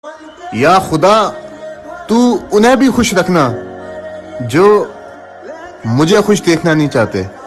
या खुदा, तू उन्हें भी खुश रखना जो मुझे खुश देखना नहीं चाहते।